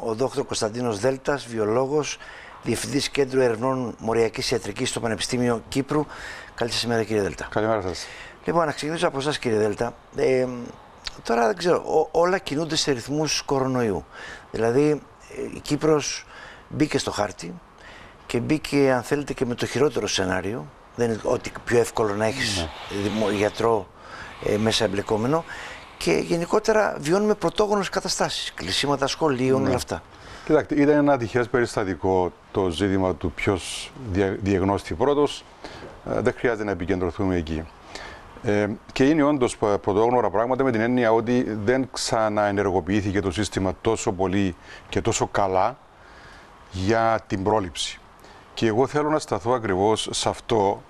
ο Δόκτωρ Κωνσταντίνος Δέλτας, βιολόγος, Διευθυντής Κέντρου Ερευνών Μοριακής Ιατρικής στο Πανεπιστήμιο Κύπρου. Καλή σας ημέρα, κύριε Δέλτα. Καλημέρα σας. Λοιπόν, να ξεκινήσω από εσάς, κύριε Δέλτα. Τώρα δεν ξέρω, όλα κινούνται σε ρυθμούς κορονοϊού. Δηλαδή, η Κύπρος μπήκε στο χάρτη και μπήκε, αν θέλετε, και με το χειρότερο σενάριο. Δεν είναι ότι πιο εύκολο να έχεις γιατρό μέσα εμπλεκόμενο. Και γενικότερα βιώνουμε πρωτόγονες καταστάσεις, κλεισίματα σχολείων, όλα αυτά. Κοιτάξτε, ήταν ένα ατυχές περιστατικό το ζήτημα του ποιος διαγνώστη πρώτος. Δεν χρειάζεται να επικεντρωθούμε εκεί. Και είναι όντως πρωτόγνωρα πράγματα με την έννοια ότι δεν ξαναενεργοποιήθηκε το σύστημα τόσο πολύ και τόσο καλά για την πρόληψη. Και εγώ θέλω να σταθώ ακριβώς σε αυτό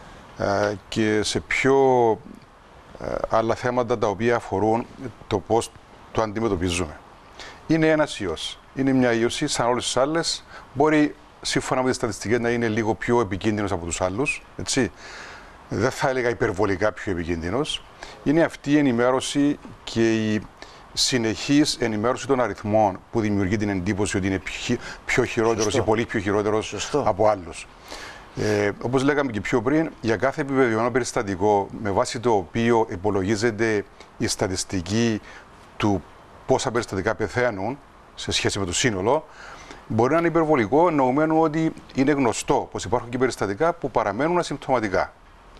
και σε πιο άλλα θέματα τα οποία αφορούν το πώς το αντιμετωπίζουμε. Είναι ένας ιός. Είναι μια ίωση σαν όλες τις άλλες. Μπορεί, σύμφωνα με τις στατιστικές, να είναι λίγο πιο επικίνδυνος από τους άλλους. Έτσι. Δεν θα έλεγα υπερβολικά πιο επικίνδυνος. Είναι αυτή η ενημέρωση και η συνεχής ενημέρωση των αριθμών που δημιουργεί την εντύπωση ότι είναι πιο χειρότερος ή πολύ πιο χειρότερος από άλλους. Όπως λέγαμε και πιο πριν, για κάθε επιβεβαιωμένο περιστατικό με βάση το οποίο υπολογίζεται η στατιστική του πόσα περιστατικά πεθαίνουν σε σχέση με το σύνολο, μπορεί να είναι υπερβολικό, εννοουμένου ότι είναι γνωστό πως υπάρχουν και περιστατικά που παραμένουν ασυμπτωματικά.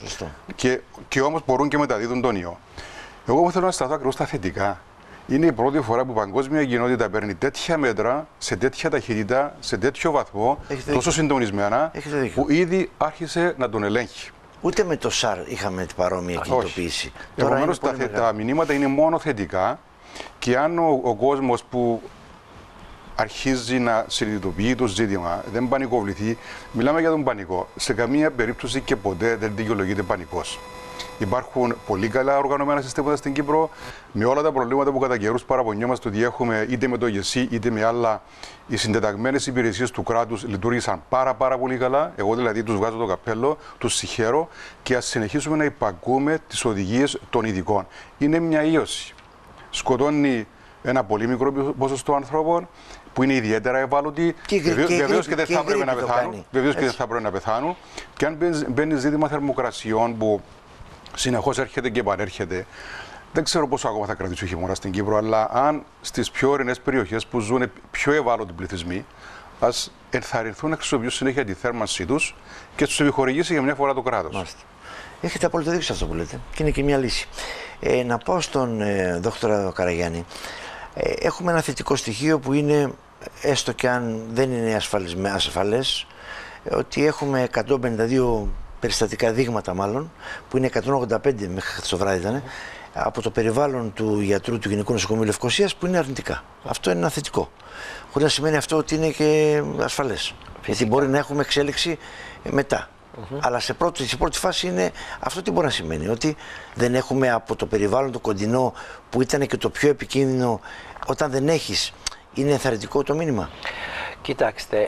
Και όμως μπορούν και μεταδίδουν τον ιό. Εγώ θέλω να σταθώ ακριβώς στα θετικά. Είναι η πρώτη φορά που η παγκόσμια κοινότητα παίρνει τέτοια μέτρα, σε τέτοια ταχύτητα, σε τέτοιο βαθμό, τόσο συντονισμένα, που ήδη άρχισε να τον ελέγχει. Ούτε με το ΣΑΡ είχαμε την παρόμοια κινητοποίηση. Επομένως, τα μηνύματα είναι μόνο θετικά και αν ο κόσμος που αρχίζει να συνειδητοποιεί το ζήτημα, δεν πανικοβληθεί, μιλάμε για τον πανικό. Σε καμία περίπτωση και ποτέ δεν δικαιολογείται πανικός. Υπάρχουν πολύ καλά οργανωμένα συστήματα στην Κύπρο, με όλα τα προβλήματα που κατά καιρούς παραπονιόμαστε ότι έχουμε είτε με το ΓΕΣΥ είτε με άλλα. Οι συντεταγμένες υπηρεσίες του κράτους λειτουργήσαν πάρα πολύ καλά. Εγώ δηλαδή τους βγάζω το καπέλο, τους συγχαίρω και ας συνεχίσουμε να υπακούμε τις οδηγίες των ειδικών. Είναι μια ίωση. Σκοτώνει ένα πολύ μικρό ποσοστό ανθρώπων που είναι ιδιαίτερα ευάλωτοι. Βεβαίως και δεν θα έπρεπε να πεθάνουν. Βεβαίως και δεν θα έπρεπε να πεθάνουν. Και αν μπαίνει ζήτημα θερμοκρασιών που συνεχώς έρχεται και επανέρχεται, δεν ξέρω πόσο ακόμα θα κρατήσει ο χειμώνας στην Κύπρο, αλλά αν στις πιο ορεινές περιοχές που ζουν πιο ευάλωτοι πληθυσμοί, ας ενθαρρυνθούν να χρησιμοποιήσουν συνέχεια τη θέρμανσή τους και τους επιχορηγήσει για μια φορά το κράτος. Μάλιστα. Έχετε απόλυτο δίκιο σε αυτό που λέτε και είναι και μια λύση. Να πάω στον Δόκτωρα Καραγιάννη. Έχουμε ένα θετικό στοιχείο που είναι, έστω και αν δεν είναι ασφαλές, ότι έχουμε 152 περιστατικά δείγματα μάλλον, που είναι 185 μέχρι το βράδυ ήταν, από το περιβάλλον του γιατρού του Γενικού Νοσοκομείου Λευκωσίας που είναι αρνητικά. Αυτό είναι ένα θετικό. Χωρίς να σημαίνει αυτό ότι είναι και ασφαλές. Γιατί μπορεί να έχουμε εξέλιξη μετά. Αλλά σε πρώτη φάση είναι αυτό τι μπορεί να σημαίνει. Ότι δεν έχουμε από το περιβάλλον το κοντινό που ήταν και το πιο επικίνδυνο, όταν δεν έχεις, είναι ενθαρρυντικό το μήνυμα. Κοιτάξτε,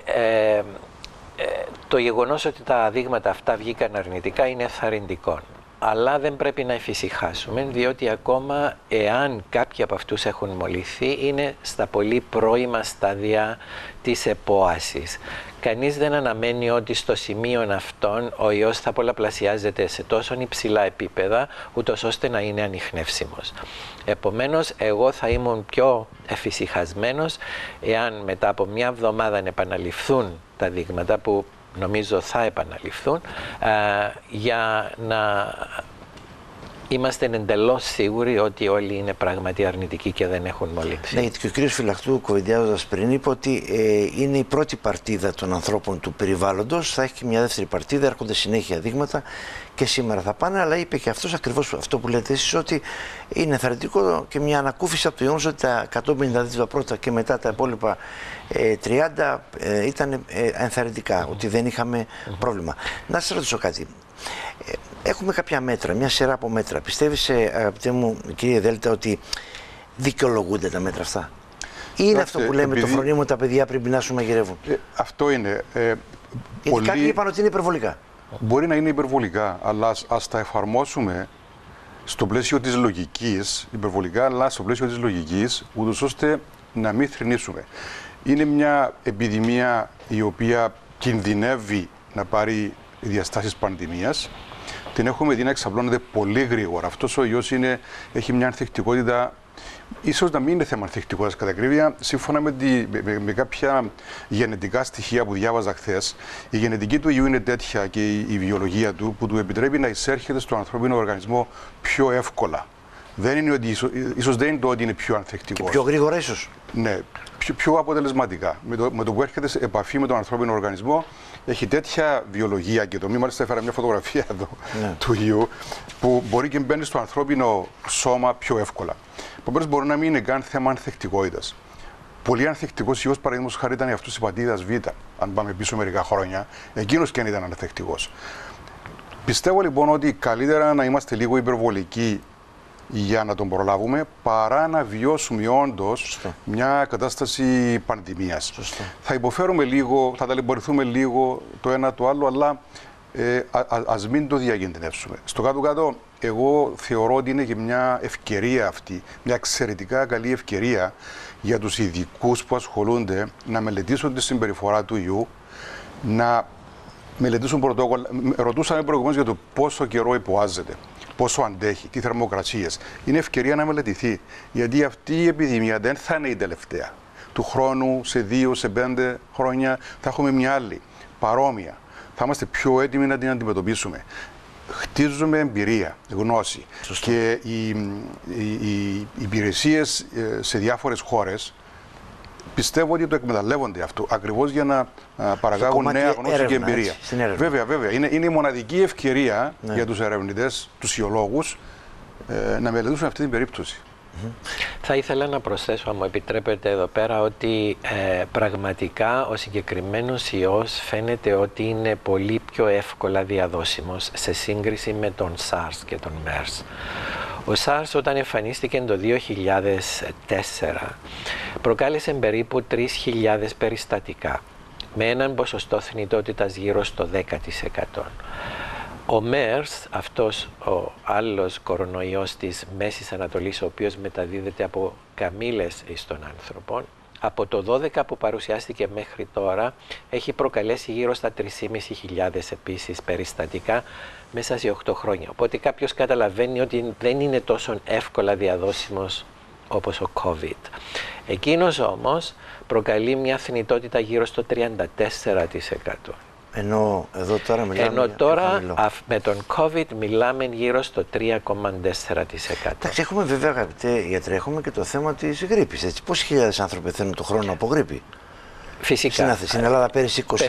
το γεγονός ότι τα δείγματα αυτά βγήκαν αρνητικά είναι ενθαρρυντικό. Αλλά δεν πρέπει να εφησυχάσουμε, διότι ακόμα εάν κάποιοι από αυτούς έχουν μολυθεί, είναι στα πολύ πρώιμα στάδια της επόασης. Κανείς δεν αναμένει ότι στο σημείο αυτόν ο ιός θα πολλαπλασιάζεται σε τόσο υψηλά επίπεδα, ούτως ώστε να είναι ανιχνεύσιμος. Επομένως, εγώ θα ήμουν πιο εφησυχασμένος εάν μετά από μια εβδομάδα επαναληφθούν τα δείγματα που νομίζω θα επαναληφθούν, για να είμαστε εντελώς σίγουροι ότι όλοι είναι πράγματι αρνητικοί και δεν έχουν μολύνσει. Ναι, γιατί και ο κύριος Φυλαχτού, κουβεντιάζοντας πριν, είπε ότι είναι η πρώτη παρτίδα των ανθρώπων του περιβάλλοντος, θα έχει και μια δεύτερη παρτίδα, έρχονται συνέχεια δείγματα και σήμερα θα πάνε, αλλά είπε και αυτός ακριβώς αυτό που λέτε εσείς, ότι είναι ενθαρρυντικό και μια ανακούφιση από το γεγονός ότι τα 152 πρώτα και μετά τα υπόλοιπα 30 ήταν ενθαρρυντικά, ότι δεν είχαμε πρόβλημα. Να σας ρωτήσω κάτι. Έχουμε κάποια μέτρα, μια σειρά από μέτρα. Πιστεύεις, αγαπητέ μου κύριε Δέλτα, ότι δικαιολογούνται τα μέτρα αυτά? Ή είναι αυτό που λέμε το φρονίμο, τα παιδιά πριν πεινάσουν μαγειρεύουν? Αυτό είναι. Γιατί κάποιοι είπαν ότι είναι υπερβολικά. Μπορεί να είναι υπερβολικά, αλλά ας τα εφαρμόσουμε στο πλαίσιο της λογικής, υπερβολικά, αλλά στο πλαίσιο της λογικής, ούτως ώστε να μην θρηνήσουμε. είναι μια επιδημία η οποία κινδυνεύει να πάρει διαστάσεις πανδημίας. Την έχουμε δει να εξαπλώνεται πολύ γρήγορα. Αυτός ο ιός έχει μια ανθεκτικότητα, ίσως να μην είναι θέμα ανθεκτικότητας κατά ακρίβεια, σύμφωνα με κάποια γενετικά στοιχεία που διάβαζα χθες. Η γενετική του ιού είναι τέτοια και η βιολογία του που του επιτρέπει να εισέρχεται στον ανθρώπινο οργανισμό πιο εύκολα. Δεν είναι ότι, ίσως δεν είναι το ότι είναι πιο ανθεκτικό. Και πιο γρήγορα ίσως. Ναι, πιο αποτελεσματικά. Με το που έρχεται σε επαφή με τον ανθρώπινο οργανισμό, έχει τέτοια βιολογία και δομή. Μάλιστα, έφερα μια φωτογραφία εδώ του ιού, που μπορεί και μπαίνει στο ανθρώπινο σώμα πιο εύκολα. Επομένως, μπορεί να μην είναι καν θέμα ανθεκτικότητας. Πολύ ανθεκτικός ιός, παραδείγματος χάρη, ήταν αυτός της υπατήτηδας Β, αν πάμε πίσω μερικά χρόνια. Εκείνος και αν ήταν ανθεκτικός. Πιστεύω λοιπόν ότι καλύτερα να είμαστε λίγο υπερβολικοί για να τον προλάβουμε, παρά να βιώσουμε όντως μια κατάσταση πανδημίας. Θα υποφέρουμε λίγο, θα ταλαιπωρηθούμε λίγο το ένα το άλλο, αλλά ας μην το διακινδυνεύσουμε. Στο κάτω-κάτω, εγώ θεωρώ ότι είναι και μια ευκαιρία αυτή, μια εξαιρετικά καλή ευκαιρία για τους ειδικούς που ασχολούνται να μελετήσουν τη συμπεριφορά του ιού, να μελετήσουν πρωτόκολλα. Ρωτούσαμε προηγουμένως για το πόσο καιρό υποάζεται, πόσο αντέχει, τι θερμοκρασίες. Είναι ευκαιρία να μελετηθεί, γιατί αυτή η επιδημία δεν θα είναι η τελευταία. Του χρόνου, σε 2, σε 5 χρόνια, θα έχουμε μια άλλη, παρόμοια. Θα είμαστε πιο έτοιμοι να την αντιμετωπίσουμε. Χτίζουμε εμπειρία, γνώση. Σωστό. Και οι υπηρεσίες σε διάφορες χώρες πιστεύω ότι το εκμεταλλεύονται αυτό, ακριβώς για να παραγάγουν νέα γνώση έρευνα, και εμπειρία. Βέβαια. Είναι η μοναδική ευκαιρία για τους ερευνητές, τους ιολόγους, να μελετήσουν αυτή την περίπτωση. Θα ήθελα να προσθέσω, αν μου επιτρέπετε εδώ πέρα, ότι πραγματικά ο συγκεκριμένος ιός φαίνεται ότι είναι πολύ πιο εύκολα διαδόσιμος σε σύγκριση με τον SARS και τον MERS. Ο SARS, όταν εμφανίστηκε το 2004, προκάλεσε περίπου 3.000 περιστατικά, με έναν ποσοστό θνητότητας γύρω στο 10%. Ο MERS, αυτός ο άλλος κορονοϊός της Μέσης Ανατολής, ο οποίος μεταδίδεται από καμήλες εις των άνθρωπων, από το 12 που παρουσιάστηκε μέχρι τώρα, έχει προκαλέσει γύρω στα 3.500 επίσης περιστατικά μέσα σε 8 χρόνια. Οπότε κάποιος καταλαβαίνει ότι δεν είναι τόσο εύκολα διαδόσιμος όπως ο COVID. Εκείνος όμως προκαλεί μια θνητότητα γύρω στο 34%. Ενώ εδώ τώρα μιλάμε με τον COVID μιλάμε γύρω στο 3,4%. Εντάξει, έχουμε βέβαια, αγαπητέ γιατρέ, έχουμε και το θέμα της γρίπης. Έτσι. Πόσοι χιλιάδες άνθρωποι πεθαίνουν το χρόνο από γρίπη? Φυσικά. Στην Ελλάδα πέρυσι 22-23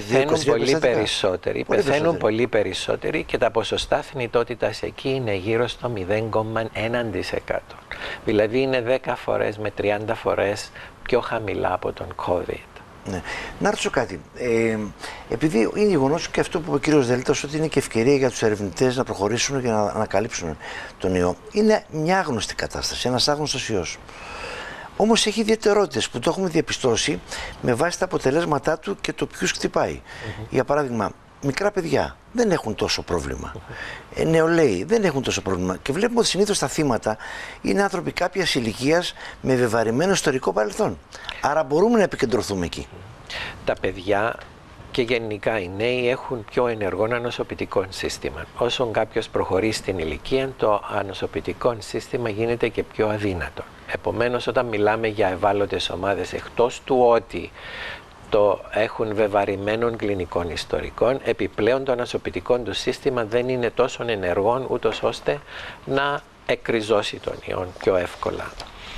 πεθαίνουν πολύ περισσότεροι και τα ποσοστά θνητότητας εκεί είναι γύρω στο 0,1%. Δηλαδή είναι 10 φορές με 30 φορές πιο χαμηλά από τον COVID. Ναι. Να ρωτήσω κάτι. Επειδή είναι γεγονός και αυτό που είπε ο κύριος Δελίτας, ότι είναι και ευκαιρία για τους ερευνητές να προχωρήσουν και να ανακαλύψουν τον ιό. Είναι μια άγνωστη κατάσταση, ένας άγνωστος ιός. Όμως έχει ιδιαιτερότητες που το έχουμε διαπιστώσει με βάση τα αποτελέσματά του και το ποιους χτυπάει. Για παράδειγμα, μικρά παιδιά δεν έχουν τόσο πρόβλημα. Νεολαίοι δεν έχουν τόσο πρόβλημα. Και βλέπουμε ότι συνήθως τα θύματα είναι άνθρωποι κάποιας ηλικίας με βεβαρημένο ιστορικό παρελθόν. Άρα μπορούμε να επικεντρωθούμε εκεί. Τα παιδιά και γενικά οι νέοι έχουν πιο ενεργό ανοσοποιητικό σύστημα. Όσον κάποιος προχωρεί στην ηλικία, το ανοσοποιητικό σύστημα γίνεται και πιο αδύνατο. Επομένως, όταν μιλάμε για ευάλωτες ομάδες, εκτός του ότι το έχουν βεβαρημένων κλινικών ιστορικών, επιπλέον το ανοσοποιητικό του σύστημα δεν είναι τόσο ενεργό ούτως ώστε να εκκριζώσει τον ιόν πιο εύκολα.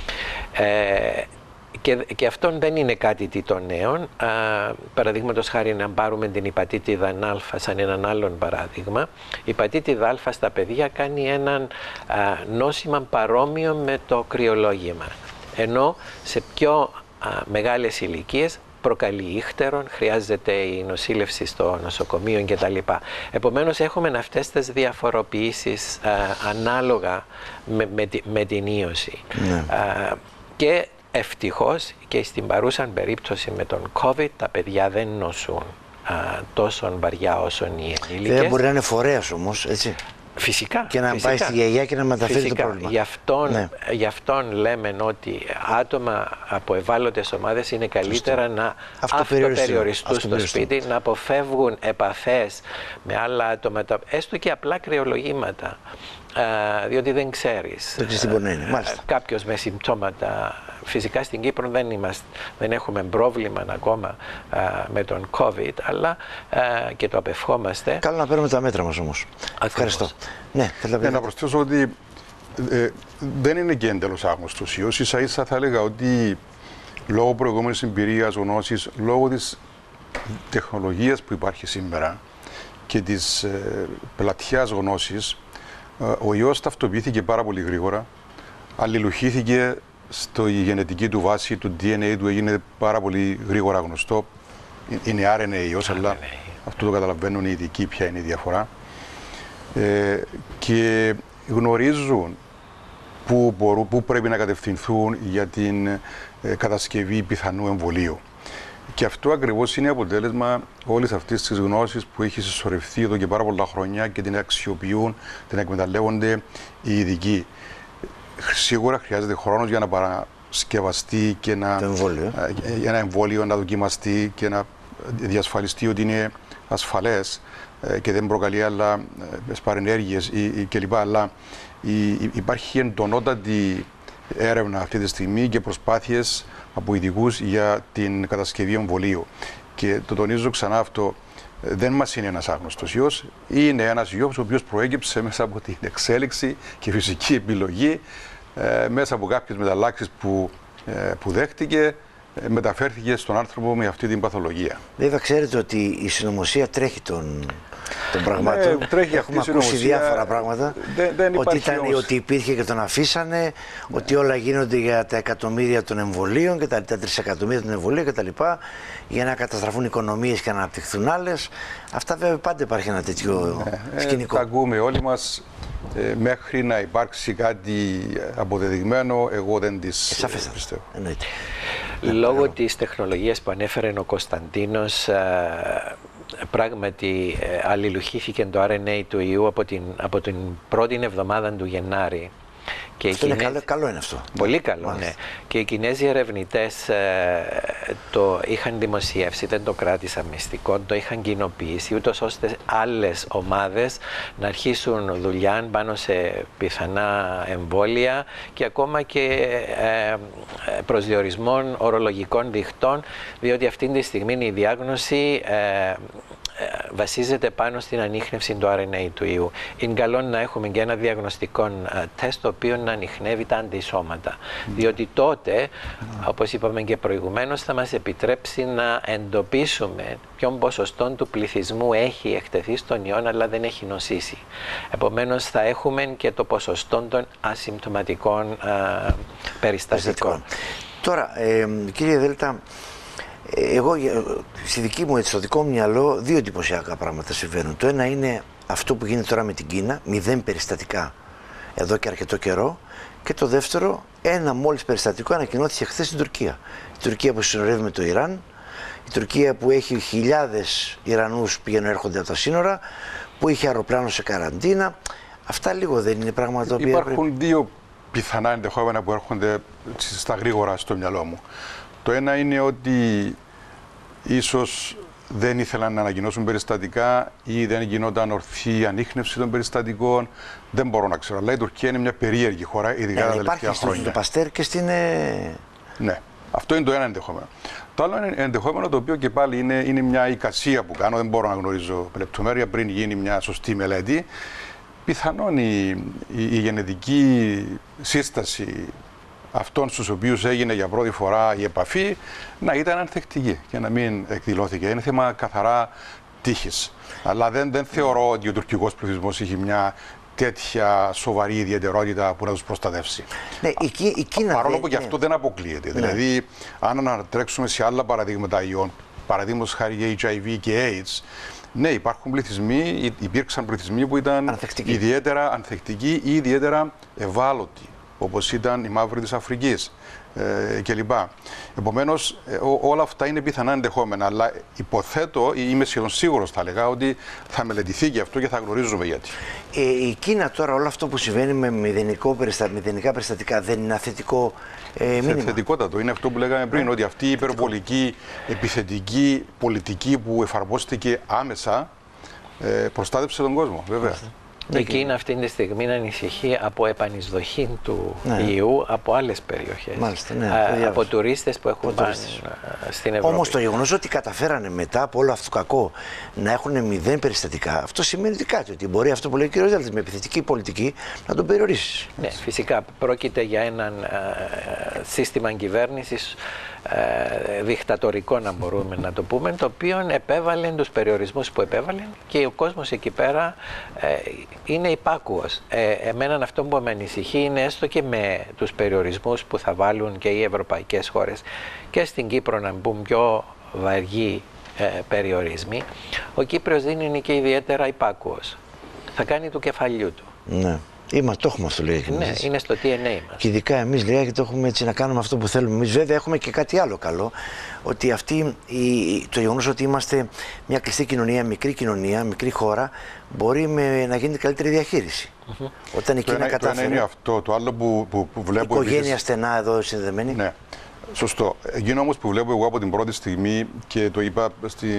Και αυτό δεν είναι κάτι των νέων. Παραδείγματος χάρη, να πάρουμε την υπατήτηδα Α σαν έναν άλλον παράδειγμα. Η υπατήτηδα Α στα παιδιά κάνει έναν νόσημα παρόμοιο με το κρυολόγημα. Ενώ σε πιο μεγάλες ηλικίες προκαλεί ήχτερον, χρειάζεται η νοσήλευση στο νοσοκομείο κτλ. Επομένως έχουμε αυτές τις διαφοροποιήσεις ανάλογα με την ίωση. Και ευτυχώς και στην παρούσα περίπτωση με τον COVID τα παιδιά δεν νοσούν τόσο βαριά όσο οι ενήλικες. Δεν μπορεί να είναι φορέας όμως, έτσι. Φυσικά. Και να πάει στη γιαγιά και να μεταφέρει το πρόβλημα. Γι' αυτόν λέμε ότι άτομα από ευάλωτες ομάδες είναι καλύτερα να αυτοπεριοριστούν στο σπίτι, να αποφεύγουν επαφές με άλλα άτομα, έστω και απλά κρυολογήματα, διότι δεν ξέρεις. Κάποιος με συμπτώματα. Φυσικά στην Κύπρο δεν έχουμε πρόβλημα ακόμα με τον COVID, αλλά και το απευχόμαστε. Καλό να παίρνουμε τα μέτρα μας όμως. Ευχαριστώ. Ναι, να προσθέσω ότι δεν είναι και εντελώς άγνωστος ιός. Ίσα-ίσα θα έλεγα ότι λόγω προηγούμενης εμπειρίας, γνώσης, λόγω της τεχνολογίας που υπάρχει σήμερα και της πλατιάς γνώσης, ο ιός ταυτοποιήθηκε πάρα πολύ γρήγορα, αλληλουχήθηκε στη γενετική του βάση, του DNA του έγινε πάρα πολύ γρήγορα γνωστό. Είναι RNA ιός, αλλά αυτό το καταλαβαίνουν οι ειδικοί ποια είναι η διαφορά. Και γνωρίζουν πού πρέπει να κατευθυνθούν για την κατασκευή πιθανού εμβολίου. Και αυτό ακριβώς είναι αποτέλεσμα όλης αυτής της γνώσης που έχει συσσωρευτεί εδώ και πάρα πολλά χρόνια και την αξιοποιούν, την εκμεταλλεύονται οι ειδικοί. Σίγουρα χρειάζεται χρόνος για να παρασκευαστεί και ένα εμβόλιο να δοκιμαστεί και να διασφαλιστεί ότι είναι ασφαλές και δεν προκαλεί άλλα παρενέργειες κλπ. Αλλά υπάρχει εντονότατη έρευνα αυτή τη στιγμή και προσπάθειες από ειδικούς για την κατασκευή εμβολίου. Και το τονίζω ξανά αυτό, δεν μας είναι ένας άγνωστος ιός, είναι ένας ιός ο οποίος προέκυψε μέσα από την εξέλιξη και φυσική επιλογή, μέσα από κάποιες μεταλλάξεις που δέχτηκε, μεταφέρθηκε στον άνθρωπο με αυτή την παθολογία. Βέβαια ξέρετε ότι η συνωμοσία τρέχει των πραγμάτων. Έχουμε ακούσει διάφορα πράγματα. Ότι υπήρχε και τον αφήσανε, ότι όλα γίνονται για τα εκατομμύρια των εμβολίων και τα τρισεκατομμύρια των εμβολίων κτλ. Για να καταστραφούν οικονομίες και να αναπτυχθούν άλλες. Αυτά βέβαια πάντα υπάρχει ένα τέτοιο σκηνικό. Τα ακούμε όλοι μας. Μέχρι να υπάρξει κάτι αποδεδειγμένο, εγώ δεν τις πιστεύω. Λόγω της τεχνολογίας που ανέφερε ο Κωνσταντίνος, πράγματι αλληλουχήθηκε το RNA του ιού από την πρώτη εβδομάδα του Γενάρη. Και αυτό είναι καλό είναι αυτό. Πολύ καλό, ναι. Και οι Κινέζοι ερευνητές το είχαν δημοσιεύσει, δεν το κράτησαν μυστικό, το είχαν κοινοποιήσει, ούτως ώστε άλλες ομάδες να αρχίσουν δουλειά πάνω σε πιθανά εμβόλια και ακόμα και προσδιορισμών ορολογικών δικτών, διότι αυτή τη στιγμή η διάγνωση βασίζεται πάνω στην ανίχνευση του RNA του ιού. Είναι καλό να έχουμε και ένα διαγνωστικό τεστ το οποίο να ανιχνεύει τα αντισώματα. Διότι τότε, όπως είπαμε και προηγουμένως, θα μας επιτρέψει να εντοπίσουμε ποιον ποσοστό του πληθυσμού έχει εκτεθεί στον ιό αλλά δεν έχει νοσήσει. Επομένως θα έχουμε και το ποσοστό των ασυμπτωματικών περιστατικών. Τώρα, κύριε Δέλτα, εγώ στο δικό μου μυαλό δύο εντυπωσιακά πράγματα συμβαίνουν. Το ένα είναι αυτό που γίνεται τώρα με την Κίνα, 0 περιστατικά εδώ και αρκετό καιρό. Και το δεύτερο, ένα μόλις περιστατικό ανακοινώθηκε χθες στην Τουρκία. Η Τουρκία που συνορεύει με το Ιράν, η Τουρκία που έχει χιλιάδες Ιρανούς που πηγαίνουν έρχονται από τα σύνορα, που είχε αεροπλάνο σε καραντίνα. Αυτά λίγο δεν είναι πράγματα τα οποία. Υπάρχουν δύο πιθανά ενδεχόμενα που έρχονται στα γρήγορα στο μυαλό μου. Το ένα είναι ότι ίσως δεν ήθελαν να ανακοινώσουν περιστατικά ή δεν γινόταν ορθή ανίχνευση των περιστατικών. Δεν μπορώ να ξέρω. Αλλά η Τουρκία είναι μια περίεργη χώρα, ειδικά τα τελευταία χρόνια. Στο Παστέρ και στην. Ναι, αυτό είναι το ένα ενδεχόμενο. Το άλλο ενδεχόμενο, το οποίο και πάλι είναι μια εικασία που κάνω, δεν μπορώ να γνωρίζω λεπτομέρεια πριν γίνει μια σωστή μελέτη. Πιθανόν η γενετική σύσταση αυτών στους οποίους έγινε για πρώτη φορά η επαφή να ήταν ανθεκτική και να μην εκδηλώθηκε. Είναι θέμα καθαρά τύχης. Αλλά δεν θεωρώ ότι ο τουρκικός πληθυσμός έχει μια τέτοια σοβαρή ιδιαιτερότητα που να τους προστατεύσει. Ναι, η Κίνα παρόλο που και αυτό δεν αποκλείεται. Ναι. Δηλαδή, αν ανατρέξουμε σε άλλα παραδείγματα ιών, παραδείγματος χάρη HIV και AIDS, ναι, υπήρξαν πληθυσμοί που ήταν ιδιαίτερα ανθεκτικοί ή ιδιαίτερα ευάλωτοι, όπως ήταν οι μαύροι της Αφρικής. κλπ. Επομένως, όλα αυτά είναι πιθανά ενδεχόμενα, αλλά υποθέτω, ή είμαι σχεδόν σίγουρος θα λέγα, ότι θα μελετηθεί και αυτό και θα γνωρίζουμε γιατί. Η Κίνα τώρα, όλο αυτό που συμβαίνει με μηδενικά περιστατικά, δεν είναι θετικό μήνυμα? Θετικότατο. Είναι αυτό που λέγαμε πριν, ότι αυτή η υπερβολική επιθετική πολιτική που εφαρμόστηκε άμεσα προστάτευσε τον κόσμο, βέβαια. Η Κίνα αυτή τη στιγμή ανησυχεί από επανεισδοχή του ιού από άλλες περιοχές. Μάλιστα, από τουρίστες που έχουν πάει στην Ευρώπη. Όμως το γεγονός ότι καταφέρανε μετά από όλο αυτό το κακό να έχουν 0 περιστατικά, αυτό σημαίνει ότι κάτι, ότι μπορεί αυτό που λέει ο κ. Δέλτας με επιθετική πολιτική να τον περιορίσει. Ναι, φυσικά πρόκειται για ένα σύστημα κυβέρνησης δικτατορικό, να μπορούμε να το πούμε, το οποίο επέβαλε τους περιορισμούς που επέβαλε και ο κόσμος εκεί πέρα είναι υπάκουος. Εμένα αυτό που με ανησυχεί είναι έστω και με τους περιορισμούς που θα βάλουν και οι ευρωπαϊκές χώρες και στην Κύπρο να μπουν πιο βαριοί περιορισμοί, ο Κύπριος δεν είναι και ιδιαίτερα υπάκουος. Θα κάνει του κεφαλιού του. Ναι. Το έχουμε αυτό, λέει. Ναι, είναι στο DNA μας. Και ειδικά εμείς, λέει, το έχουμε έτσι να κάνουμε αυτό που θέλουμε. Εμείς, βέβαια, έχουμε και κάτι άλλο καλό. Ότι το γεγονός ότι είμαστε μια κλειστή κοινωνία, μικρή χώρα, μπορεί να γίνει καλύτερη διαχείριση. Όταν η Κίνα κατάφερε. Το ένα είναι αυτό. Το άλλο που βλέπω. Οικογένεια στενά εδώ συνδεδεμένη. Ναι. Σωστό. Εκείνο όμως που βλέπω εγώ από την πρώτη στιγμή και το είπα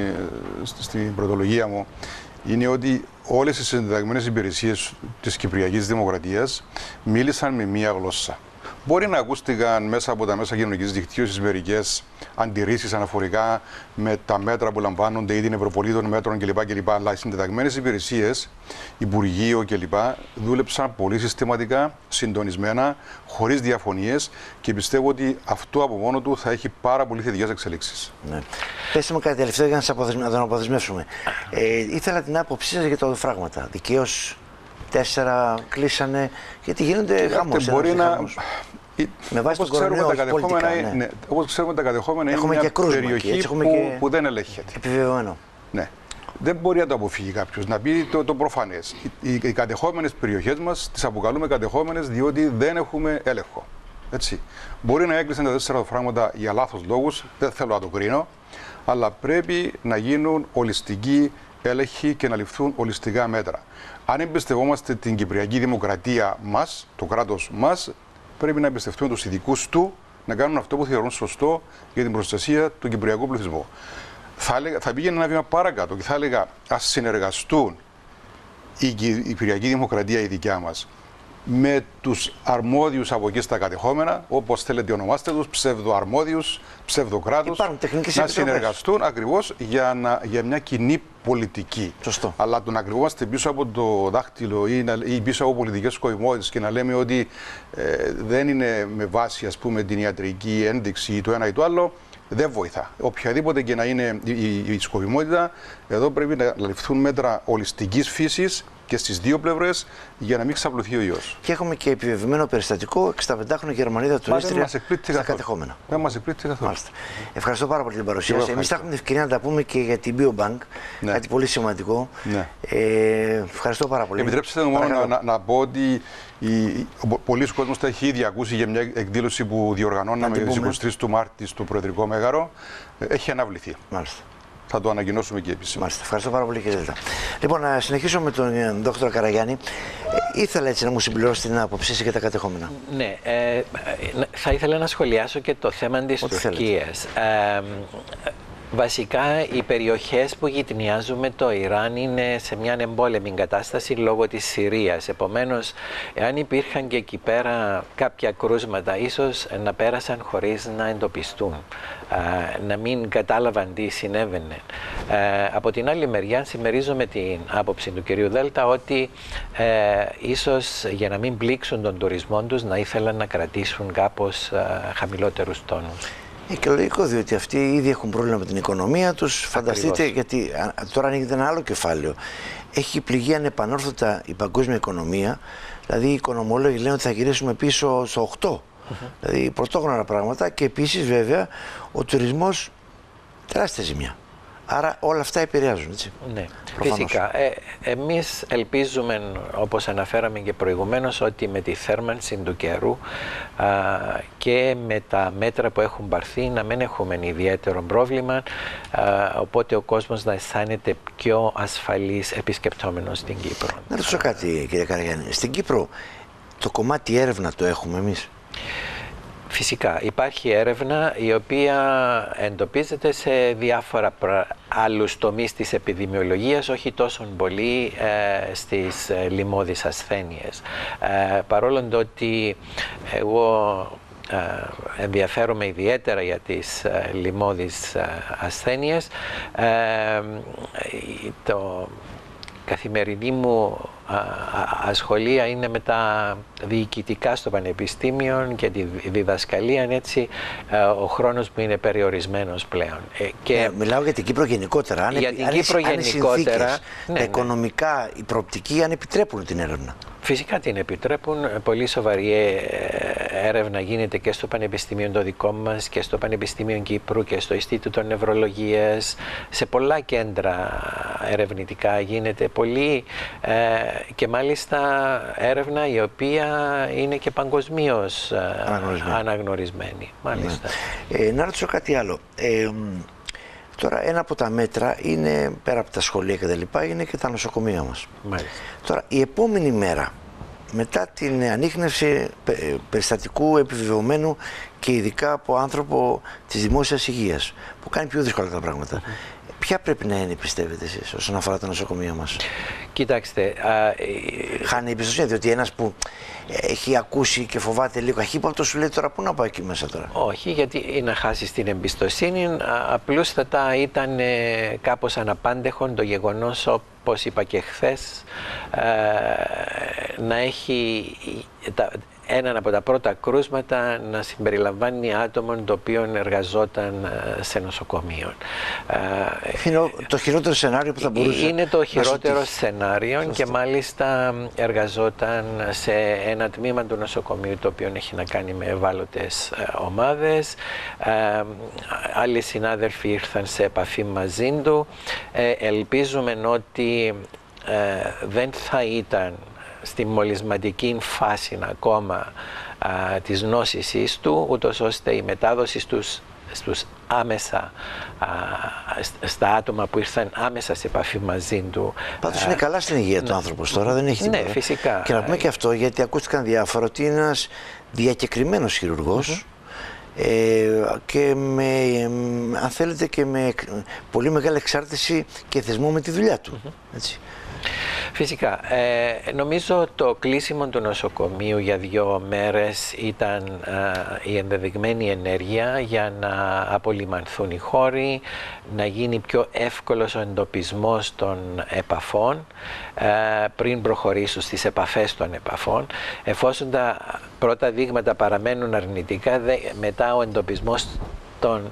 στην πρωτολογία μου, είναι ότι όλες οι συντεταγμένες υπηρεσίες της Κυπριακής Δημοκρατίας μίλησαν με μία γλώσσα. Μπορεί να ακούστηκαν μέσα από τα μέσα κοινωνικής δικτύωσης μερικές αντιρρήσεις αναφορικά με τα μέτρα που λαμβάνονται ή την Ευρωπολή των μέτρων κλπ. Αλλά οι συντεταγμένες υπηρεσίες, Υπουργείο κλπ. Δούλεψαν πολύ συστηματικά, συντονισμένα, χωρίς διαφωνίες και πιστεύω ότι αυτό από μόνο του θα έχει πάρα πολύ θετικές εξελίξεις. Ναι. Πέστε μου κάτι τελευταίο για να τον αποδεσμεύσουμε. Ήθελα την άποψή σας για τα οδοφράγματα. Δικαίως 4 κλείσανε, γιατί γίνονται χαμός. Με βάση όπως ξέρουμε, όπως ξέρουμε, τα κατεχόμενα είναι μια περιοχή που δεν ελέγχεται. Επιβεβαιωμένο. Ναι. Δεν μπορεί να το αποφύγει κάποιος. Να πει το προφανές. Οι κατεχόμενες περιοχές μας τις αποκαλούμε κατεχόμενες διότι δεν έχουμε έλεγχο. Έτσι. Μπορεί να έκλεισαν τα 4 οδοφράγματα για λάθος λόγους, δεν θέλω να το κρίνω, αλλά πρέπει να γίνουν ολιστικοί έλεγχοι και να ληφθούν ολιστικά μέτρα. Αν εμπιστευόμαστε την Κυπριακή Δημοκρατία μας, το κράτος μας, πρέπει να εμπιστευτούμε τους ειδικούς του να κάνουν αυτό που θεωρούν σωστό για την προστασία του κυπριακού πληθυσμού. Θα πήγαινε ένα βήμα παρακάτω και θα έλεγα ας συνεργαστούν η Κυπριακή Δημοκρατία η δικιά μας με τους αρμόδιους από εκεί στα κατεχόμενα, όπως θέλετε ονομάστε τους, ψευδοαρμόδιους, ψευδοκράτους, να συνεργαστούν ακριβώς για μια κοινή πολιτική. Σωστό. Αλλά το να κρυβόμαστε πίσω από το δάχτυλο ή πίσω από πολιτικές σκοπιμότητες και να λέμε ότι δεν είναι με βάση, ας πούμε, την ιατρική ένδειξη ή το ένα ή το άλλο, δεν βοηθά. Οποιαδήποτε και να είναι η σκοπιμότητα, εδώ πρέπει να ληφθούν μέτρα ολιστικής φύσης και στις δύο πλευρές για να μην ξαπλωθεί ο ιός. Και έχουμε και επιβεβαιωμένο περιστατικό 65χρονη Γερμανίδα τουρίστρια στα κατεχόμενα. Δεν μας εκπλήττει καθόλου. Ευχαριστώ πάρα πολύ για την παρουσία σας. Εμείς θα έχουμε την ευκαιρία να τα πούμε και για την Biobank. Ναι. Κάτι πολύ σημαντικό. Ναι. Ευχαριστώ πάρα πολύ. Επιτρέψτε μου μόνο να πω ότι πολλοί κόσμος θα έχει ήδη ακούσει για μια εκδήλωση που διοργανώναμε τις 23 του Μάρτη στο Προεδρικό Μέγαρο. Έχει αναβληθεί. Μάλιστα. Θα το ανακοινώσουμε και επίσημα. Μάλιστα. Ευχαριστώ πάρα πολύ, κύριε Δέλτα. Λοιπόν, να συνεχίσω με τον Δόκτωρα Καραγιάννη. Ήθελα έτσι να μου συμπληρώσει την άποψή σας για τα κατεχόμενα. Ναι, θα ήθελα να σχολιάσω και το θέμα της Τουρκίας. Βασικά, οι περιοχές που γειτονιάζουν το Ιράν είναι σε μια εμπόλεμη κατάσταση λόγω της Συρίας. Επομένως, εάν υπήρχαν και εκεί πέρα κάποια κρούσματα, ίσως να πέρασαν χωρίς να εντοπιστούν, να μην κατάλαβαν τι συνέβαινε. Από την άλλη μεριά, συμμερίζομαι την άποψη του κυρίου Δέλτα ότι ίσως για να μην πλήξουν τον τουρισμό τους, να ήθελαν να κρατήσουν κάπως χαμηλότερους τόνους. Και λογικό, διότι αυτοί ήδη έχουν πρόβλημα με την οικονομία τους. Φανταστείτε, γιατί τώρα ανοίγεται ένα άλλο κεφάλαιο. Έχει πληγεί ανεπανόρθωτα η παγκόσμια οικονομία. Δηλαδή, οι οικονομολόγοι λένε ότι θα γυρίσουμε πίσω στο 8. Δηλαδή, πρωτόγνωρα πράγματα. Και επίσης, βέβαια, ο τουρισμός τεράστια ζημιά. Άρα όλα αυτά επηρεάζουν, έτσι. Ναι, Προφανώς. φυσικά. Εμείς ελπίζουμε, όπως αναφέραμε και προηγουμένως, ότι με τη θέρμανση του καιρού και με τα μέτρα που έχουν πάρθει να μην έχουμε ιδιαίτερο πρόβλημα, οπότε ο κόσμος να αισθάνεται πιο ασφαλής επισκεπτόμενος στην Κύπρο. Να ρωτήσω κάτι, κύριε Καραγιάννη. Στην Κύπρο το κομμάτι έρευνα το έχουμε εμείς? Φυσικά υπάρχει έρευνα η οποία εντοπίζεται σε διάφορα άλλους τομείς της επιδημιολογίας, όχι τόσο πολύ στις λοιμώδεις ασθένειες. Παρόλο ότι εγώ ενδιαφέρομαι ιδιαίτερα για τις λοιμώδεις ασθένειες, το καθημερινή μου ασχολία είναι με τα διοικητικά στο πανεπιστήμιο και τη διδασκαλία, έτσι ο χρόνος μου είναι περιορισμένος πλέον. Και μιλάω για την Κύπρο γενικότερα. Για την Κύπρο γενικότερα, τα οικονομικά, οι προοπτικοί, αν επιτρέπουν την έρευνα. Φυσικά την επιτρέπουν. Πολύ σοβαρή έρευνα γίνεται και στο Πανεπιστήμιο το δικό μας και στο Πανεπιστήμιο Κύπρου και στο Ινστιτούτο Νευρολογίας. Σε πολλά κέντρα ερευνητικά γίνεται πολύ και μάλιστα έρευνα η οποία είναι και παγκοσμίως αναγνωρισμένη. Μάλιστα. Ναι. Να ρωτήσω κάτι άλλο. Τώρα ένα από τα μέτρα είναι, πέρα από τα σχολεία και τα λοιπά, είναι και τα νοσοκομεία μας. Μάλιστα. Τώρα η επόμενη μέρα, μετά την ανίχνευση περιστατικού επιβεβαιωμένου και ειδικά από άνθρωπο της δημόσιας υγείας, που κάνει πιο δύσκολα τα πράγματα, ποια πρέπει να είναι, πιστεύετε εσείς, όσον αφορά τα νοσοκομεία μας? Κοιτάξτε, χάνει η εμπιστοσύνη, διότι ένας που έχει ακούσει και φοβάται λίγο καχύποπτο σου λέει τώρα πού να πάω εκεί μέσα τώρα? Όχι, γιατί να χάσεις την εμπιστοσύνη, απλούστατα ήταν κάπως αναπάντεχον το γεγονός, όπως είπα και χθες, να έχει έναν από τα πρώτα κρούσματα να συμπεριλαμβάνει άτομο το οποίο εργαζόταν σε νοσοκομείο. Είναι το χειρότερο σενάριο που θα μπορούσε. Είναι το χειρότερο σενάριο και μάλιστα εργαζόταν σε ένα τμήμα του νοσοκομείου το οποίο έχει να κάνει με ευάλωτες ομάδες. Άλλοι συνάδελφοι ήρθαν σε επαφή μαζί του. Ελπίζουμε ότι δεν θα ήταν στη μολυσματική φάση ακόμα της νόσησης του, ούτως ώστε η μετάδοση στους άμεσα, στα άτομα που ήρθαν άμεσα σε επαφή μαζί του. Πάντως είναι καλά στην υγεία του άνθρωπος τώρα, δεν έχει τίποτα. Ναι, φυσικά. Και να πούμε και αυτό, γιατί ακούστηκαν διάφορα, ότι είναι ένας διακεκριμένος χειρουργός και αν θέλετε και με πολύ μεγάλη εξάρτηση και θεσμό με τη δουλειά του. Έτσι. Φυσικά. Νομίζω το κλείσιμο του νοσοκομείου για 2 μέρες ήταν η ενδεδειγμένη ενέργεια για να απολυμανθούν οι χώροι, να γίνει πιο εύκολος ο εντοπισμός των επαφών πριν προχωρήσουν στις επαφές των επαφών. Εφόσον τα πρώτα δείγματα παραμένουν αρνητικά, μετά ο εντοπισμός των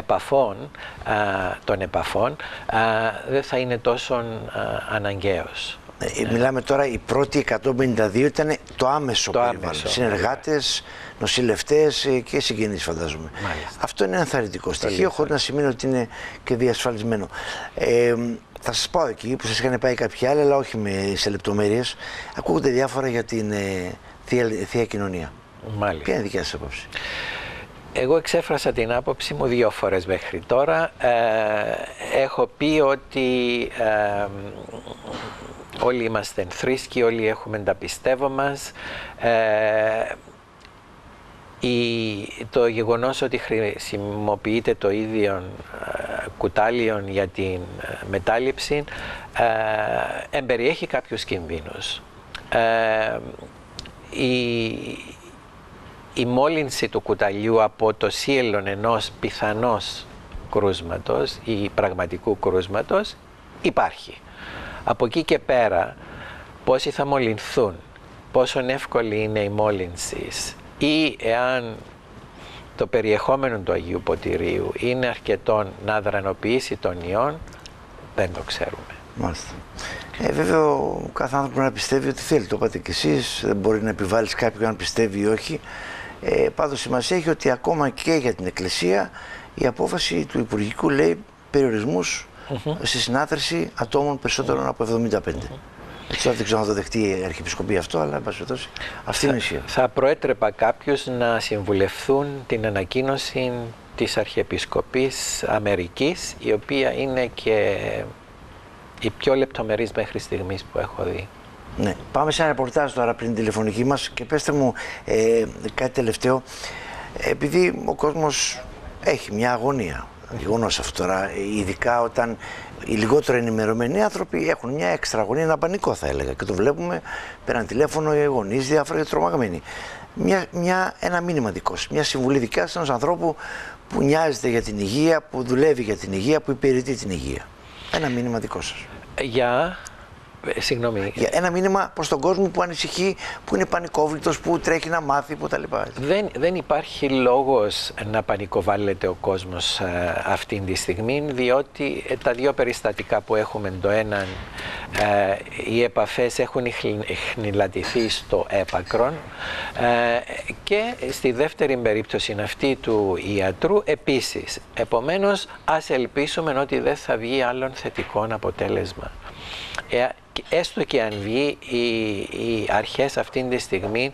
επαφών δεν θα είναι τόσο αναγκαίος. Μιλάμε τώρα, οι πρώτοι 152 ήταν το άμεσο περιβάλλον. Συνεργάτες, νοσηλευτές και συγγενείς, φαντάζομαι. Μάλιστα. Αυτό είναι ένα ενθαρρυντικό στοιχείο, χωρίς να σημαίνει ότι είναι και διασφαλισμένο. Θα σας πάω εκεί που σας είχαν πάει κάποιοι άλλοι, αλλά όχι σε λεπτομέρειες. Ακούγονται διάφορα για την Θεία Κοινωνία. Μάλιστα. Ποια είναι η δικιά σας άποψη? Εγώ εξέφρασα την άποψη μου 2 φορές μέχρι τώρα. Έχω πει ότι όλοι είμαστε θρήσκοι, όλοι έχουμε τα πιστεύω μας. Το γεγονός ότι χρησιμοποιείται το ίδιο κουτάλιο για την μετάληψη εμπεριέχει κάποιους κινδύνους. Η μόλυνση του κουταλιού από το σύλλον ενός πιθανώς κρούσματος ή πραγματικού κρούσματος υπάρχει. Από εκεί και πέρα, πόσοι θα μολυνθούν, πόσο εύκολη είναι η μόλυνση ή εάν το περιεχόμενο του Αγίου Ποτηρίου είναι αρκετό να δρανοποιήσει τον ιόν, δεν το ξέρουμε. Μάλιστα. Βέβαια, ο κάθε άνθρωπος να πιστεύει ότι θέλει. Το είπατε κι εσείς, δεν μπορεί να επιβάλλεις κάποιον αν πιστεύει ή όχι. Πάντως σημασία έχει ότι ακόμα και για την Εκκλησία η απόφαση του Υπουργικού λέει περιορισμούς στη συνάθρηση ατόμων περισσότερων από 75. Έτσι, δεν ξέρω αν το δεχτεί η Αρχιεπισκοπή αυτό, αλλά εν πάση περιπτώσει αυτή είναι η ουσία. Θα προέτρεπα κάποιους να συμβουλευθούν την ανακοίνωση της Αρχιεπισκοπής Αμερικής, η οποία είναι και η πιο λεπτομερής μέχρι στιγμής που έχω δει. Ναι. Πάμε σε ένα ρεπορτάζ τώρα πριν την τηλεφωνική μας και πέστε μου κάτι τελευταίο. Επειδή ο κόσμος έχει μια αγωνία, γεγονός αυτό τώρα, ειδικά όταν οι λιγότερο ενημερωμένοι άνθρωποι έχουν μια έξτρα αγωνία, ένα πανικό θα έλεγα, και το βλέπουμε, πέραν τηλέφωνο, οι γονείς διάφορα τρομαγμένοι. Ένα μήνυμα δικό σας, μια συμβουλή δικιά σας ενός ανθρώπου που νοιάζεται για την υγεία, που δουλεύει για την υγεία, που υπηρετεί την υγεία. Ένα μήνυμα δικό σας. Συγγνώμη. Για ένα μήνυμα προς τον κόσμο που ανησυχεί, που είναι πανικόβλητος, που τρέχει να μάθει, που τα λοιπά. Δεν υπάρχει λόγος να πανικοβάλλεται ο κόσμος αυτή τη στιγμή, διότι τα δύο περιστατικά που έχουμε, το ένα, οι επαφές έχουν χνηλατηθεί στο έπακρον, και στη δεύτερη περίπτωση αυτή του ιατρού επίσης. Επομένως, ας ελπίσουμε ότι δεν θα βγει άλλον θετικό αποτέλεσμα. Έστω και αν βγει, οι αρχές αυτή τη στιγμή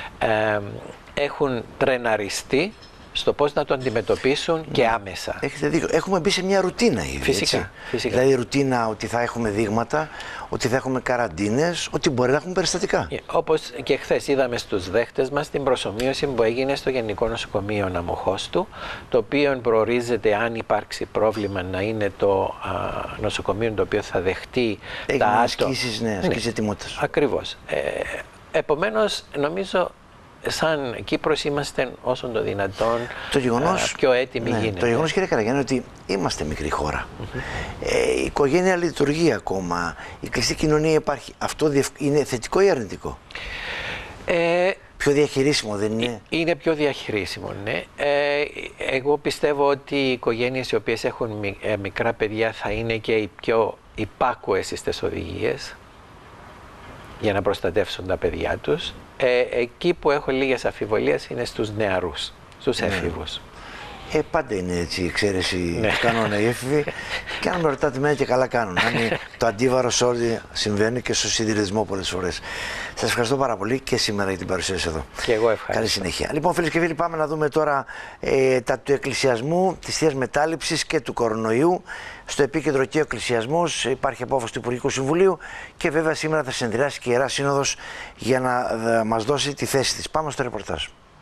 έχουν τρεναριστεί στο πώς να το αντιμετωπίσουν και άμεσα. Έχετε δίκιο. Έχουμε μπει σε μια ρουτίνα ήδη. Φυσικά. Δηλαδή ρουτίνα ότι θα έχουμε δείγματα, ότι θα έχουμε καραντίνες, ότι μπορεί να έχουμε περιστατικά. Όπως και χθες είδαμε στους δέχτες μας την προσομοίωση που έγινε στο Γενικό Νοσοκομείο Αμμοχώστου, το οποίο προορίζεται, αν υπάρξει πρόβλημα, να είναι το νοσοκομείο το οποίο θα δεχτεί τα άτομα. Ασκήσεις, ασκήσεις ετοιμότητας. Ακριβώς. Επομένως, νομίζω σαν Κύπρος είμαστε όσο το δυνατόν πιο έτοιμοι γίνεται. Το γεγονός, κύριε Καραγιάννη, ότι είμαστε μικρή χώρα. Η οικογένεια λειτουργεί ακόμα, η κλειστή κοινωνία υπάρχει. Αυτό είναι θετικό ή αρνητικό? Πιο διαχειρίσιμο δεν είναι? Είναι πιο διαχειρίσιμο, ναι. Εγώ πιστεύω ότι οι οικογένειες οι οποίες έχουν μικρά παιδιά θα είναι και οι πιο υπάκουες στις οδηγίες για να προστατεύσουν τα παιδιά τους. Εκεί που έχω λίγες αμφιβολίες είναι στους νεαρούς, στους έφηβους. Πάντα είναι έτσι η εξαίρεση κανόνα οι έφηβοι, και αν με ρωτάτε εμένα και καλά κάνουν. Αν το αντίβαρο σε όλοι συμβαίνει και στο συντηρητισμό πολλές φορές. Σας ευχαριστώ πάρα πολύ και σήμερα για την παρουσία σας εδώ. Και εγώ ευχαριστώ. Καλή συνέχεια. Λοιπόν, φίλες και φίλοι, πάμε να δούμε τώρα τα του εκκλησιασμού, της Θείας Μετάληψης και του κορονοϊού. Στο επίκεντρο και ο εκκλησιασμός, υπάρχει απόφαση του Υπουργικού Συμβουλίου και βέβαια σήμερα θα συνεδριάσει και η Ιερά Σύνοδος για να μας δώσει τη θέση της. Πάμε στο ρεπορτάζ.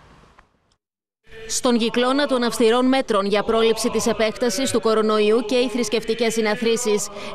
Στον κυκλώνα των αυστηρών μέτρων για πρόληψη της επέκτασης του κορονοϊού και οι θρησκευτικές συναθρήσεις,